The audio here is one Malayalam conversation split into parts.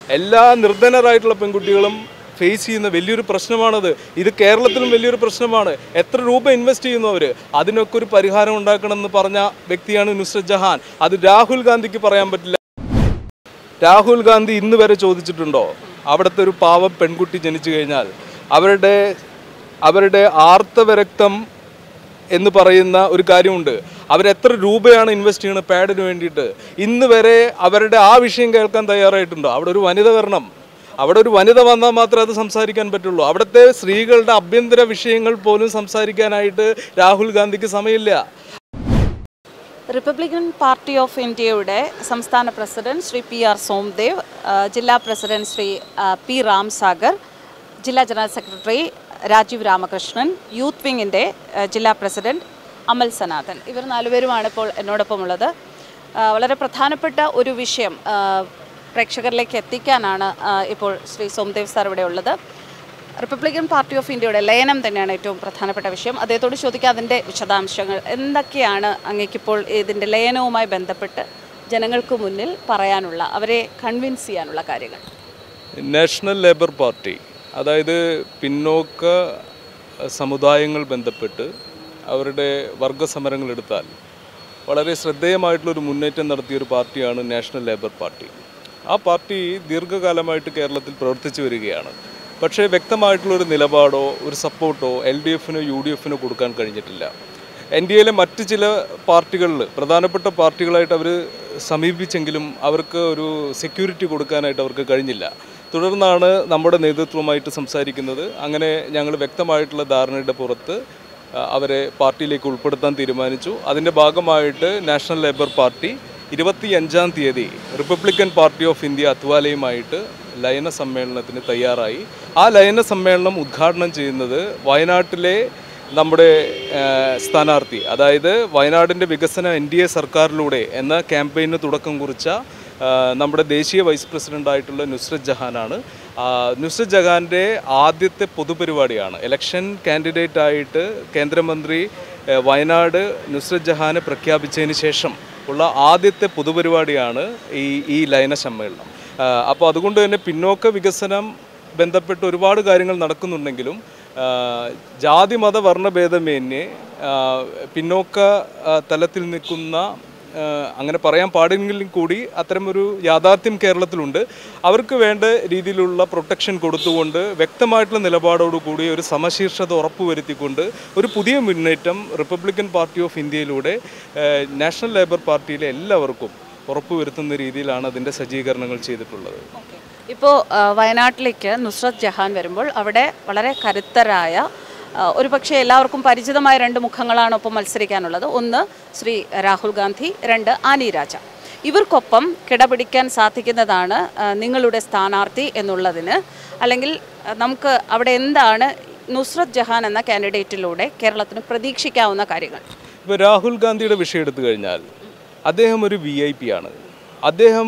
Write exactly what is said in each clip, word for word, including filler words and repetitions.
എല്ലാ നിർധനരായിട്ടുള്ള പെൺകുട്ടികളും ഫേസ് ചെയ്യുന്ന വലിയൊരു പ്രശ്നമാണത്. ഇത് കേരളത്തിലും വലിയൊരു പ്രശ്നമാണ്. എത്ര രൂപ ഇൻവെസ്റ്റ് ചെയ്യുന്നു അവർ? അതിനൊക്കെ ഒരു പരിഹാരം ഉണ്ടാക്കണമെന്ന് പറഞ്ഞ വ്യക്തിയാണ് നുസ്രത്ത് ജഹാൻ. അത് രാഹുൽ ഗാന്ധിക്ക് പറയാൻ പറ്റില്ല. രാഹുൽ ഗാന്ധി ഇന്ന് വരെ ചോദിച്ചിട്ടുണ്ടോ അവിടുത്തെ ഒരു പാവം പെൺകുട്ടി ജനിച്ചു കഴിഞ്ഞാൽ അവരുടെ അവരുടെ ആർത്തവരക്തം എന്ന് പറയുന്ന ഒരു കാര്യമുണ്ട്. അവരെത്ര രൂപയാണ് ഇൻവെസ്റ്റ് ചെയ്യുന്നത് പാഡിന് വേണ്ടിയിട്ട്? ഇന്ന് വരെ അവരുടെ ആ വിഷയം കേൾക്കാൻ തയ്യാറായിട്ടുണ്ടോ? അവിടെ ഒരു വനിത വരണം. അവിടെ ഒരു വനിത വന്നാൽ മാത്രമേ അത് സംസാരിക്കാൻ പറ്റുള്ളൂ. അവിടുത്തെ സ്ത്രീകളുടെ ആഭ്യന്തര വിഷയങ്ങൾ പോലും സംസാരിക്കാനായിട്ട് രാഹുൽ ഗാന്ധിക്ക് സമയമില്ല. റിപ്പബ്ലിക്കൻ പാർട്ടി ഓഫ് ഇന്ത്യയുടെ സംസ്ഥാന president Shri P R Somdev, ജില്ലാ പ്രസിഡന്റ് ശ്രീ പി റാം സാഗർ, ജില്ലാ general secretary Rajeev Ramakrishnan, youth വിങ്ങിൻ്റെ ജില്ലാ പ്രസിഡന്റ് അമൽ സനാതൻ, ഇവർ നാലുപേരുമാണ് ഇപ്പോൾ എന്നോടൊപ്പമുള്ളത്. വളരെ പ്രധാനപ്പെട്ട ഒരു വിഷയം പ്രേക്ഷകരിലേക്ക് എത്തിക്കാനാണ് ഇപ്പോൾ ശ്രീ സോംദേവ് സാർ ഇവിടെ ഉള്ളത്. റിപ്പബ്ലിക്കൻ പാർട്ടി ഓഫ് ഇന്ത്യയുടെ ലയനം തന്നെയാണ് ഏറ്റവും പ്രധാനപ്പെട്ട വിഷയം. അദ്ദേഹത്തോട് ചോദിക്കുക അതിൻ്റെ വിശദാംശങ്ങൾ എന്തൊക്കെയാണ് അങ്ങേക്കിപ്പോൾ ഇതിൻ്റെ ലയനവുമായി ബന്ധപ്പെട്ട് ജനങ്ങൾക്ക് മുന്നിൽ പറയാനുള്ള, അവരെ കൺവിൻസ് ചെയ്യാനുള്ള കാര്യങ്ങൾ. നാഷണൽ ലേബർ പാർട്ടി, അതായത് പിന്നോക്ക സമുദായങ്ങൾ ബന്ധപ്പെട്ട് അവരുടെ വർഗസമരങ്ങൾ എടുത്താൽ വളരെ ശ്രദ്ധേയമായിട്ടുള്ളൊരു മുന്നേറ്റം നടത്തിയൊരു പാർട്ടിയാണ് നാഷണൽ ലേബർ പാർട്ടി. ആ പാർട്ടി ദീർഘകാലമായിട്ട് കേരളത്തിൽ പ്രവർത്തിച്ചു വരികയാണ്. പക്ഷേ വ്യക്തമായിട്ടുള്ളൊരു നിലപാടോ ഒരു സപ്പോർട്ടോ എൽ ഡി എഫിനോ യു ഡി എഫിനോ കൊടുക്കാൻ കഴിഞ്ഞിട്ടില്ല. എൻ ഡി എയിലെ മറ്റ് ചില പാർട്ടികളിൽ പ്രധാനപ്പെട്ട പാർട്ടികളായിട്ട് അവർ സമീപിച്ചെങ്കിലും അവർക്ക് ഒരു സെക്യൂരിറ്റി കൊടുക്കാനായിട്ട് അവർക്ക് കഴിഞ്ഞില്ല. തുടർന്നാണ് നമ്മുടെ നേതൃത്വവുമായിട്ട് സംസാരിക്കുന്നത്. അങ്ങനെ ഞങ്ങൾ വ്യക്തമായിട്ടുള്ള ധാരണയുടെ പുറത്ത് അവരെ പാർട്ടിയിലേക്ക് ഉൾപ്പെടുത്താൻ തീരുമാനിച്ചു. അതിൻ്റെ ഭാഗമായിട്ട് നാഷണൽ ലേബർ പാർട്ടി ഇരുപത്തി അഞ്ചാം തീയതി റിപ്പബ്ലിക്കൻ പാർട്ടി ഓഫ് ഇന്ത്യ അത്വാലയുമായിട്ട് ലയന സമ്മേളനത്തിന് തയ്യാറായി. ആ ലയന സമ്മേളനം ഉദ്ഘാടനം ചെയ്യുന്നത് വയനാട്ടിലെ നമ്മുടെ സ്ഥാനാർത്ഥി, അതായത് വയനാടിൻ്റെ വികസന എൻ ഡി എ സർക്കാരിലൂടെ എന്ന ക്യാമ്പയിന് തുടക്കം കുറിച്ച നമ്മുടെ ദേശീയ വൈസ് പ്രസിഡൻ്റായിട്ടുള്ള നുസ്രത്ത് ജഹാനാണ്. നുസ്രത്ത് ജഹാൻ്റെ ആദ്യത്തെ പൊതുപരിപാടിയാണ്. ഇലക്ഷൻ കാൻഡിഡേറ്റായിട്ട് കേന്ദ്രമന്ത്രി വയനാട് നുസ്രത്ത് ജഹാനെ പ്രഖ്യാപിച്ചതിന് ശേഷം ഉള്ള ആദ്യത്തെ പൊതുപരിപാടിയാണ് ഈ ഈ ലയന സമ്മേളനം. അപ്പോൾ അതുകൊണ്ട് തന്നെ പിന്നോക്ക വികസനം ബന്ധപ്പെട്ട് ഒരുപാട് കാര്യങ്ങൾ നടക്കുന്നുണ്ടെങ്കിലും ജാതി മത വർണ്ണഭേദമേന്യേ പിന്നോക്ക തലത്തിൽ നിൽക്കുന്ന, അങ്ങനെ പറയാൻ പാടില്ലെങ്കിലും കൂടി അത്തരമൊരു യാഥാർത്ഥ്യം കേരളത്തിലുണ്ട്. അവർക്ക് വേണ്ട രീതിയിലുള്ള പ്രൊട്ടക്ഷൻ കൊടുത്തുകൊണ്ട് വ്യക്തമായിട്ടുള്ള നിലപാടോടുകൂടി ഒരു സമശീർഷത ഉറപ്പുവരുത്തിക്കൊണ്ട് ഒരു പുതിയ മുന്നേറ്റം റിപ്പബ്ലിക്കൻ പാർട്ടി ഓഫ് ഇന്ത്യയിലൂടെ നാഷണൽ ലേബർ പാർട്ടിയിലെ എല്ലാവർക്കും ഉറപ്പുവരുത്തുന്ന രീതിയിലാണ് അതിൻ്റെ സജ്ജീകരണങ്ങൾ ചെയ്തിട്ടുള്ളത്. ഇപ്പോൾ വയനാട്ടിലേക്ക് നുസ്രത്ത് ജഹാൻ വരുമ്പോൾ അവിടെ വളരെ കരുത്തരായ, ഒരു പക്ഷേ എല്ലാവർക്കും പരിചിതമായ രണ്ട് മുഖങ്ങളാണ് ഒപ്പം മത്സരിക്കാനുള്ളത്. ഒന്ന് ശ്രീ രാഹുൽ ഗാന്ധി, രണ്ട് ആനി രാജ. ഇവർക്കൊപ്പം കിടപിടിക്കാൻ സാധിക്കുന്നതാണ് നിങ്ങളുടെ സ്ഥാനാർത്ഥി എന്നുള്ളതിന്, അല്ലെങ്കിൽ നമുക്ക് അവിടെ എന്താണ് നുസ്രത്ത് ജഹാൻ എന്ന കാൻഡിഡേറ്റിലൂടെ കേരളത്തിന് പ്രതീക്ഷിക്കാവുന്ന കാര്യങ്ങൾ? ഇപ്പോൾ രാഹുൽ ഗാന്ധിയുടെ വിഷയം എടുത്തു കഴിഞ്ഞാൽ അദ്ദേഹം ഒരു വി ഐ പി ആണ്. അദ്ദേഹം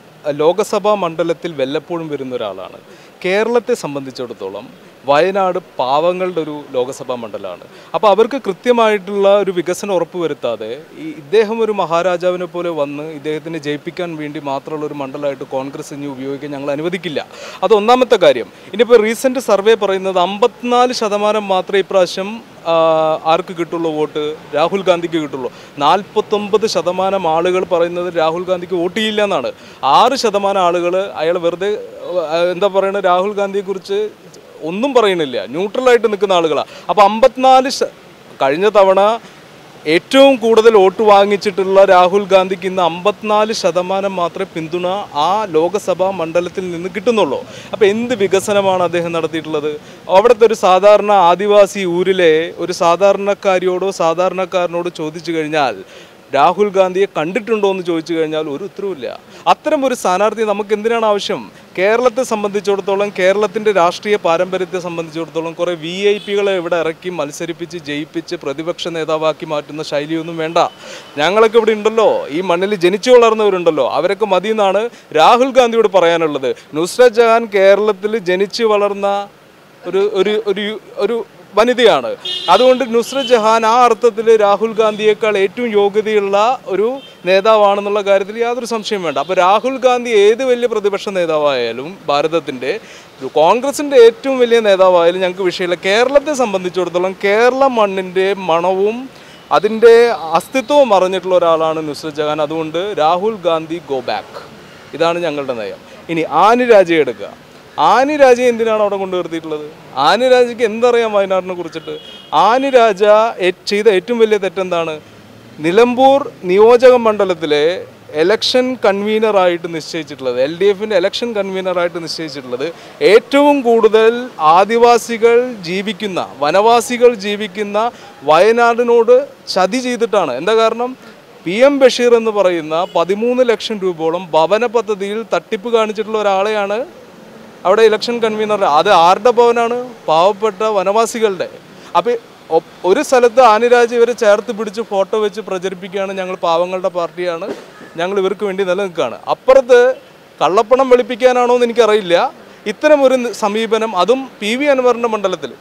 ലോകസഭാ മണ്ഡലത്തിൽ വല്ലപ്പോഴും വരുന്ന ഒരാളാണ്. കേരളത്തെ സംബന്ധിച്ചിടത്തോളം വയനാട് പാവങ്ങളുടെ ഒരു ലോകസഭാ മണ്ഡലമാണ്. അപ്പോൾ അവർക്ക് കൃത്യമായിട്ടുള്ള ഒരു വികസനം ഉറപ്പുവരുത്താതെ ഈ ഇദ്ദേഹം ഒരു മഹാരാജാവിനെ പോലെ വന്ന് ഇദ്ദേഹത്തിനെ ജയിപ്പിക്കാൻ വേണ്ടി മാത്രമുള്ള ഒരു മണ്ഡലമായിട്ട് കോൺഗ്രസ് ഇനി ഉപയോഗിക്കാൻ ഞങ്ങൾ അനുവദിക്കില്ല. അത് ഒന്നാമത്തെ കാര്യം. ഇനിയിപ്പോൾ റീസെൻറ്റ് സർവേ പറയുന്നത് അമ്പത്തിനാല് ശതമാനം മാത്രമേ ഇപ്രാവശ്യം ആർക്ക് കിട്ടുള്ളൂ വോട്ട്? രാഹുൽ ഗാന്ധിക്ക് കിട്ടുള്ളൂ. നാൽപ്പത്തൊമ്പത് ശതമാനം ആളുകൾ പറയുന്നത് രാഹുൽ ഗാന്ധിക്ക് വോട്ട് ചെയ്യില്ല എന്നാണ്. ആറ് ശതമാനം ആളുകൾ അയാൾ വെറുതെ എന്താ പറയുന്നത്, രാഹുൽ ഗാന്ധിയെക്കുറിച്ച് ഒന്നും പറയുന്നില്ല, ന്യൂട്രലായിട്ട് നിൽക്കുന്ന ആളുകളാണ്. അപ്പോൾ അമ്പത്തിനാല് കഴിഞ്ഞ തവണ ഏറ്റവും കൂടുതൽ വോട്ട് വാങ്ങിച്ചിട്ടുള്ള രാഹുൽ ഗാന്ധിക്ക് ഇന്ന് അമ്പത്തിനാല് ശതമാനം മാത്രമേ പിന്തുണ ആ ലോകസഭാ മണ്ഡലത്തിൽ നിന്ന് കിട്ടുന്നുള്ളൂ. അപ്പോൾ എന്ത് വികസനമാണ് അദ്ദേഹം നടത്തിയിട്ടുള്ളത്? അവിടുത്തെ ഒരു സാധാരണ ആദിവാസി ഊരിലെ ഒരു സാധാരണക്കാരിയോടോ സാധാരണക്കാരനോടോ ചോദിച്ചു കഴിഞ്ഞാൽ രാഹുൽ ഗാന്ധിയെ കണ്ടിട്ടുണ്ടോ എന്ന് ചോദിച്ചു കഴിഞ്ഞാൽ ഒരു ഉത്തരവില്ല. അത്തരം ഒരു സ്ഥാനാർത്ഥി നമുക്ക് എന്തിനാണ് ആവശ്യം? കേരളത്തെ സംബന്ധിച്ചിടത്തോളം, കേരളത്തിൻ്റെ രാഷ്ട്രീയ പാരമ്പര്യത്തെ സംബന്ധിച്ചിടത്തോളം കുറേ വി ഐ പികളെ ഇവിടെ ഇറക്കി മത്സരിപ്പിച്ച് ജയിപ്പിച്ച് പ്രതിപക്ഷ നേതാവാക്കി മാറ്റുന്ന ശൈലിയൊന്നും വേണ്ട. ഞങ്ങളൊക്കെ ഇവിടെ ഉണ്ടല്ലോ, ഈ മണ്ണിൽ ജനിച്ചു വളർന്നവരുണ്ടല്ലോ, അവരൊക്കെ മതിയെന്നാണ് രാഹുൽ ഗാന്ധിയോട് പറയാനുള്ളത്. നുസ്രത്ത് ജഹാൻ കേരളത്തിൽ ജനിച്ചു വളർന്ന ഒരു ഒരു ഒരു വനിതയാണ്. അതുകൊണ്ട് നുസ്രത് ജഹാൻ ആ അർത്ഥത്തിൽ രാഹുൽ ഗാന്ധിയേക്കാൾ ഏറ്റവും യോഗ്യതയുള്ള ഒരു നേതാവാണെന്നുള്ള കാര്യത്തിൽ യാതൊരു സംശയം വേണ്ട. അപ്പോൾ രാഹുൽ ഗാന്ധി ഏത് വലിയ പ്രതിപക്ഷ നേതാവായാലും ഭാരതത്തിൻ്റെ കോൺഗ്രസിൻ്റെ ഏറ്റവും വലിയ നേതാവായാലും ഞങ്ങൾക്ക് വിഷയമില്ല. കേരളത്തെ സംബന്ധിച്ചിടത്തോളം കേരള മണ്ണിൻ്റെ മണവും അതിൻ്റെ അസ്തിത്വവും അറിഞ്ഞിട്ടുള്ള ഒരാളാണ് നുസ്രത് ജഹാൻ. അതുകൊണ്ട് രാഹുൽ ഗാന്ധി ഗോ ബാക്ക്, ഇതാണ് ഞങ്ങളുടെ നയം. ഇനി ആനി രാജയെ എടുക്കുക. ആനി രാജയെ എന്തിനാണ് അവിടെ കൊണ്ട് നിർത്തിയിട്ടുള്ളത്? ആനി രാജയ്ക്ക് എന്തറിയാം വയനാടിനെ കുറിച്ചിട്ട്? ആനി രാജ ചെയ്ത ഏറ്റവും വലിയ തെറ്റെന്താണ്? നിലമ്പൂർ നിയോജക മണ്ഡലത്തിലെ എലക്ഷൻ കൺവീനറായിട്ട് നിശ്ചയിച്ചിട്ടുള്ളത്, എൽ ഡി എഫിൻ്റെ എലക്ഷൻ കൺവീനറായിട്ട് നിശ്ചയിച്ചിട്ടുള്ളത് ഏറ്റവും കൂടുതൽ ആദിവാസികൾ ജീവിക്കുന്ന, വനവാസികൾ ജീവിക്കുന്ന വയനാടിനോട് ചതി ചെയ്തിട്ടാണ്. എന്താ കാരണം? പി എം ബഷീർ എന്ന് പറയുന്ന പതിമൂന്ന് ലക്ഷം രൂപയോളം ഭവന പദ്ധതിയിൽ തട്ടിപ്പ് കാണിച്ചിട്ടുള്ള ഒരാളെയാണ് അവിടെ ഇലക്ഷൻ കൺവീനർ. അത് ആരുടെ ഭവനാണ്? പാവപ്പെട്ട വനവാസികളുടെ. അപ്പോൾ ഒരു സ്ഥലത്ത് ആനിരാജ് ഇവരെ ചേർത്ത് പിടിച്ച് ഫോട്ടോ വെച്ച് പ്രചരിപ്പിക്കുകയാണ്, ഞങ്ങൾ പാവങ്ങളുടെ പാർട്ടിയാണ്, ഞങ്ങൾ ഇവർക്ക് വേണ്ടി നിലനിൽക്കുകയാണ്. അപ്പുറത്ത് കള്ളപ്പണം വെളുപ്പിക്കാനാണോ എന്ന് എനിക്കറിയില്ല ഇത്തരം ഒരു സമീപനം, അതും പി വി അൻവറിൻ്റെ മണ്ഡലത്തിൽ.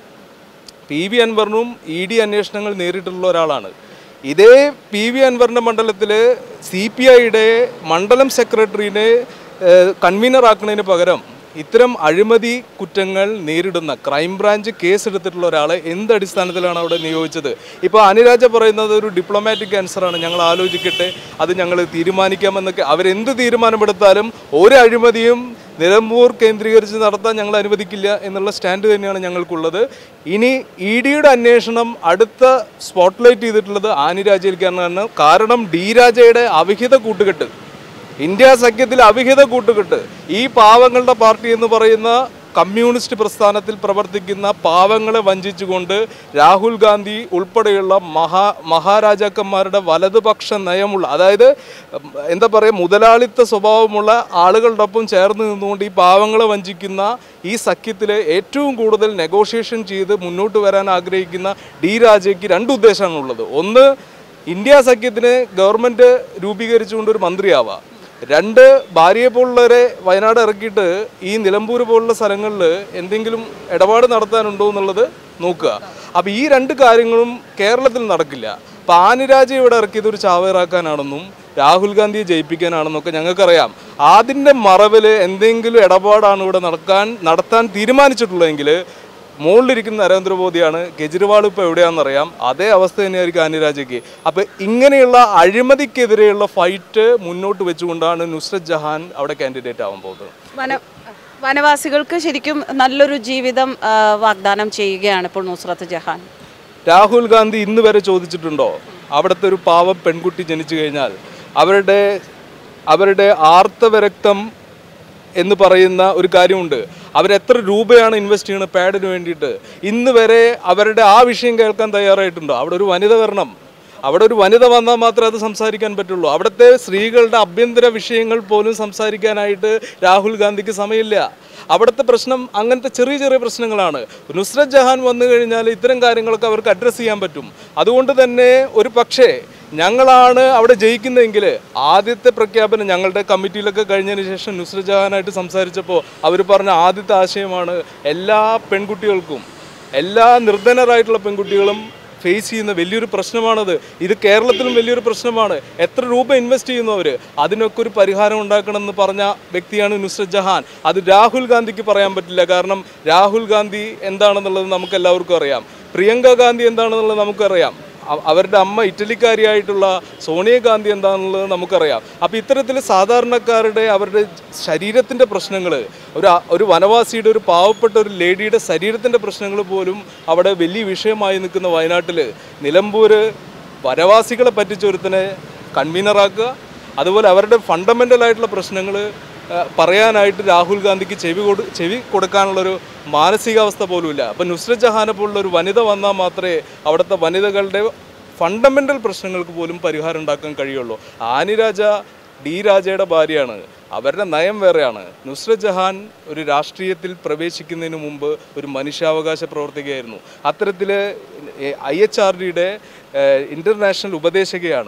പി വി അൻവറിനും ഇ ഡി അന്വേഷണങ്ങൾ നേരിട്ടുള്ള ഒരാളാണ്. ഇതേ പി വി അൻവറിൻ്റെ മണ്ഡലത്തിൽ സി പി ഐയുടെ മണ്ഡലം സെക്രട്ടറിനെ കൺവീനറാക്കുന്നതിന് പകരം ഇത്തരം അഴിമതി കുറ്റങ്ങൾ നേരിടുന്ന ക്രൈംബ്രാഞ്ച് കേസ് എടുത്തിട്ടുള്ള ഒരാളെ എന്ത് അടിസ്ഥാനത്തിലാണ് അവിടെ നിയോഗിച്ചത്? ഇപ്പോൾ അനിരാജ പറയുന്നത് ഒരു ഡിപ്ലോമാറ്റിക് ആൻസറാണ്, ഞങ്ങൾ ആലോചിക്കട്ടെ, അത് ഞങ്ങൾ തീരുമാനിക്കാമെന്നൊക്കെ. അവരെന്ത് തീരുമാനമെടുത്താലും ഒരു അഴിമതിയും നിലമ്പൂർ കേന്ദ്രീകരിച്ച് നടത്താൻ ഞങ്ങൾ അനുവദിക്കില്ല എന്നുള്ള സ്റ്റാൻഡ് തന്നെയാണ് ഞങ്ങൾക്കുള്ളത്. ഇനി ഇ ഡിയുടെ അന്വേഷണം അടുത്ത സ്പോട്ട്ലൈറ്റ് ചെയ്തിട്ടുള്ളത് ആനിരാജയിലേക്കാണ്. കാരണം ഡി രാജയുടെ അവിഹിത കൂട്ടുകെട്ട്, ഇന്ത്യ സഖ്യത്തിൽ അവിഹിത കൂട്ടുകെട്ട്, ഈ പാവങ്ങളുടെ പാർട്ടി എന്ന് പറയുന്ന കമ്മ്യൂണിസ്റ്റ് പ്രസ്ഥാനത്തിൽ പ്രവർത്തിക്കുന്ന പാവങ്ങളെ വഞ്ചിച്ചുകൊണ്ട് രാഹുൽ ഗാന്ധി ഉൾപ്പെടെയുള്ള മഹാ മഹാരാജാക്കന്മാരുടെ വലതുപക്ഷ നയമുള്ള, അതായത് എന്താ പറയുക, മുതലാളിത്ത സ്വഭാവമുള്ള ആളുകളുടെ ഒപ്പം ചേർന്ന് നിന്നുകൊണ്ട് ഈ പാവങ്ങളെ വഞ്ചിക്കുന്ന ഈ സഖ്യത്തിലെ ഏറ്റവും കൂടുതൽ നെഗോഷിയേഷൻ ചെയ്ത് മുന്നോട്ട് വരാൻ ആഗ്രഹിക്കുന്ന ഡി രാജയ്ക്ക് രണ്ട് ഉദ്ദേശമാണുള്ളത്. ഒന്ന്, ഇന്ത്യ സഖ്യത്തിന് ഗവൺമെൻറ് രൂപീകരിച്ചുകൊണ്ട് ഒരു മന്ത്രിയാവാം. രണ്ട്, ഭാര്യയെ പോലുള്ളവരെ വയനാട് ഇറക്കിയിട്ട് ഈ നിലമ്പൂർ പോലുള്ള സ്ഥലങ്ങളിൽ എന്തെങ്കിലും ഇടപാട് നടത്താനുണ്ടോ എന്നുള്ളത് നോക്കുക. അപ്പോൾ ഈ രണ്ട് കാര്യങ്ങളും കേരളത്തിൽ നടക്കില്ല. അപ്പോൾ ആനിരാജയെ ഇവിടെ ഇറക്കിയത് ഒരു ചാവേറാക്കാനാണെന്നും രാഹുൽ ഗാന്ധിയെ ജയിപ്പിക്കാനാണെന്നൊക്കെ ഞങ്ങൾക്കറിയാം. അതിൻ്റെ മറവിൽ എന്തെങ്കിലും ഇടപാടാണ് ഇവിടെ നടക്കാൻ നടത്താൻ തീരുമാനിച്ചിട്ടുള്ളതെങ്കിൽ മുകളിലിരിക്കുന്ന നരേന്ദ്രമോദിയാണ്, കെജ്രിവാൾ ഇപ്പോൾ എവിടെയാണെന്നറിയാം, അതേ അവസ്ഥ തന്നെയായിരിക്കും ആനിരാജയ്ക്ക്. അപ്പോൾ ഇങ്ങനെയുള്ള അഴിമതിക്കെതിരെയുള്ള ഫൈറ്റ് മുന്നോട്ട് വെച്ചുകൊണ്ടാണ് നുസ്രത് ജഹാൻ അവിടെ കാൻഡിഡേറ്റ് ആവാൻ പോകുന്നത്. വന വനവാസികൾക്ക് ശരിക്കും നല്ലൊരു ജീവിതം വാഗ്ദാനം ചെയ്യുകയാണ് ഇപ്പോൾ നുസ്രത് ജഹാൻ. രാഹുൽ ഗാന്ധി ഇന്ന് വരെ ചോദിച്ചിട്ടുണ്ടോ അവിടുത്തെ ഒരു പാവം പെൺകുട്ടി ജനിച്ചു കഴിഞ്ഞാൽ അവരുടെ അവരുടെ ആർത്തവരക്തം എന്ന് പറയുന്ന ഒരു കാര്യമുണ്ട്, അവരെത്ര രൂപയാണ് ഇൻവെസ്റ്റ് ചെയ്യുന്നത് പാഡിന് വേണ്ടിയിട്ട്? ഇന്ന് വരെ അവരുടെ ആ വിഷയം കേൾക്കാൻ തയ്യാറായിട്ടുണ്ടോ? അവിടെ ഒരു വനിത വരണം, അവിടെ ഒരു വനിത വന്നാൽ മാത്രമേ അത് സംസാരിക്കാൻ പറ്റുള്ളൂ. അവിടുത്തെ സ്ത്രീകളുടെ ആഭ്യന്തര വിഷയങ്ങൾ പോലും സംസാരിക്കാനായിട്ട് രാഹുൽ ഗാന്ധിക്ക് സമയമില്ല. അവിടുത്തെ പ്രശ്നം അങ്ങനത്തെ ചെറിയ ചെറിയ പ്രശ്നങ്ങളാണ്. നുസ്രത് ജഹാൻ വന്നു കഴിഞ്ഞാൽ ഇത്തരം കാര്യങ്ങളൊക്കെ അവർക്ക് അഡ്രസ്സ് ചെയ്യാൻ പറ്റും. അതുകൊണ്ട് തന്നെ ഒരു പക്ഷേ ഞങ്ങളാണ് അവിടെ ജയിക്കുന്നതെങ്കിൽ ആദ്യത്തെ പ്രഖ്യാപനം ഞങ്ങളുടെ കമ്മിറ്റിയിലൊക്കെ കഴിഞ്ഞതിന് ശേഷം നുസ്രത് ജഹാനായിട്ട് സംസാരിച്ചപ്പോൾ അവർ പറഞ്ഞ ആദ്യത്തെ ആശയമാണ് എല്ലാ പെൺകുട്ടികൾക്കും, എല്ലാ നിർധനരായിട്ടുള്ള പെൺകുട്ടികളും ഫേസ് ചെയ്യുന്ന വലിയൊരു പ്രശ്നമാണത്. ഇത് കേരളത്തിലും വലിയൊരു പ്രശ്നമാണ്. എത്ര രൂപ ഇൻവെസ്റ്റ് ചെയ്യുന്നു അവർ, അതിനൊക്കെ ഒരു പരിഹാരം ഉണ്ടാക്കണമെന്ന് പറഞ്ഞ വ്യക്തിയാണ് നുസ്രത് ജഹാൻ. അത് രാഹുൽ ഗാന്ധിക്ക് പറയാൻ പറ്റില്ല. കാരണം രാഹുൽ ഗാന്ധി എന്താണെന്നുള്ളത് നമുക്ക് എല്ലാവർക്കും അറിയാം, പ്രിയങ്ക ഗാന്ധി എന്താണെന്നുള്ളത് നമുക്കറിയാം, അവരുടെ അമ്മ ഇറ്റലിക്കാരിയായിട്ടുള്ള സോണിയാഗാന്ധി എന്താണെന്നുള്ളത് നമുക്കറിയാം. അപ്പോൾ ഇത്തരത്തിൽ സാധാരണക്കാരുടെ അവരുടെ ശരീരത്തിൻ്റെ പ്രശ്നങ്ങൾ, ഒരു ഒരു വനവാസിയുടെ ഒരു പാവപ്പെട്ട ഒരു ലേഡിയുടെ ശരീരത്തിൻ്റെ പ്രശ്നങ്ങൾ പോലും അവിടെ വലിയ വിഷയമായി നിൽക്കുന്ന വയനാട്ടിൽ നിലമ്പൂർ വനവാസികളെ പറ്റിച്ചൊരുത്തനെ കൺവീനറാക്കുക, അതുപോലെ അവരുടെ ഫണ്ടമെൻ്റലായിട്ടുള്ള പ്രശ്നങ്ങൾ പറയാനായിട്ട് രാഹുൽ ഗാന്ധിക്ക് ചെവി കൊടു ചെവി കൊടുക്കാനുള്ളൊരു മാനസികാവസ്ഥ പോലുമില്ല. അപ്പം നുസ്രത് ജഹാനെ പോലുള്ള ഒരു വനിത വന്നാൽ മാത്രമേ അവിടുത്തെ വനിതകളുടെ ഫണ്ടമെൻ്റൽ പ്രശ്നങ്ങൾക്ക് പോലും പരിഹാരം ഉണ്ടാക്കാൻ കഴിയുള്ളൂ. ആനിരാജ ഡി രാജയുടെ ഭാര്യയാണ്, അവരുടെ നയം വേറെയാണ്. നുസ്രത് ജഹാൻ ഒരു രാഷ്ട്രീയത്തിൽ പ്രവേശിക്കുന്നതിന് മുമ്പ് ഒരു മനുഷ്യാവകാശ പ്രവർത്തകയായിരുന്നു. അത്തരത്തിൽ ഐ എച്ച് ആർ ഡിയുടെ ഇൻ്റർനാഷണൽ ഉപദേശകയാണ്.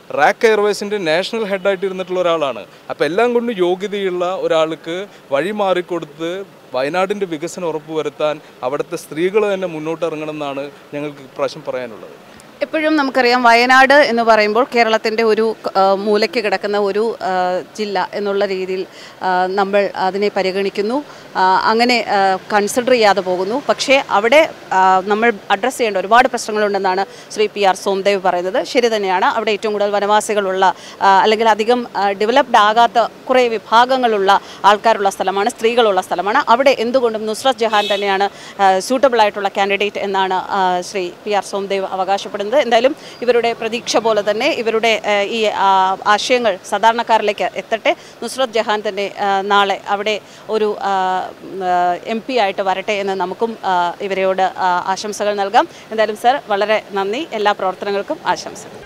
റാക്ക് എയർവേസിൻ്റെ നാഷണൽ ഹെഡായിട്ട് ഇരുന്നിട്ടുള്ള ഒരാളാണ്. അപ്പോൾ എല്ലാം കൊണ്ടും യോഗ്യതയുള്ള ഒരാൾക്ക് വഴി മാറിക്കൊടുത്ത് വയനാടിൻ്റെ വികസനം ഉറപ്പുവരുത്താൻ അവിടുത്തെ സ്ത്രീകൾ തന്നെ മുന്നോട്ട് ഇറങ്ങണം എന്നാണ് ഞങ്ങൾക്ക് ഇപ്രാവശ്യം പറയാനുള്ളത്. എപ്പോഴും നമുക്കറിയാം വയനാട് എന്ന് പറയുമ്പോൾ കേരളത്തിൻ്റെ ഒരു മൂലയ്ക്ക് കിടക്കുന്ന ഒരു ജില്ല എന്നുള്ള രീതിയിൽ നമ്മൾ അതിനെ പരിഗണിക്കുന്നു, അങ്ങനെ കൺസിഡർ ചെയ്യാതെ പോകുന്നു. പക്ഷേ അവിടെ നമ്മൾ അഡ്രസ്സ് ചെയ്യേണ്ട ഒരുപാട് പ്രശ്നങ്ങളുണ്ടെന്നാണ് ശ്രീ പി ആർ സോംദേവ് പറയുന്നത്. ശരി തന്നെയാണ്, അവിടെ ഏറ്റവും കൂടുതൽ വനവാസികളുള്ള അല്ലെങ്കിൽ അധികം ഡെവലപ്ഡ് ആകാത്ത കുറേ വിഭാഗങ്ങളുള്ള ആൾക്കാരുള്ള സ്ഥലമാണ്, സ്ത്രീകളുള്ള സ്ഥലമാണ്. അവിടെ എന്തുകൊണ്ടും നുസ്രത്ത് ജഹാൻ തന്നെയാണ് സൂട്ടബിൾ ആയിട്ടുള്ള കാൻഡിഡേറ്റ് എന്നാണ് ശ്രീ പി ആർ സോംദേവ് അവകാശപ്പെടുന്നത്. എന്തായാലും ഇവരുടെ പ്രതീക്ഷ പോലെ തന്നെ ഇവരുടെ ഈ ആശയങ്ങൾ സാധാരണക്കാരിലേക്ക് എത്തട്ടെ. നുസ്രത്ത് ജഹാൻ തന്നെ നാളെ അവിടെ ഒരു എം പി ആയിട്ട് വരട്ടെ എന്ന് നമുക്കും ഇവരോട് ആശംസകൾ നൽകാം. എന്തായാലും സർ, വളരെ നന്ദി. എല്ലാ പ്രവർത്തനങ്ങൾക്കും ആശംസകൾ.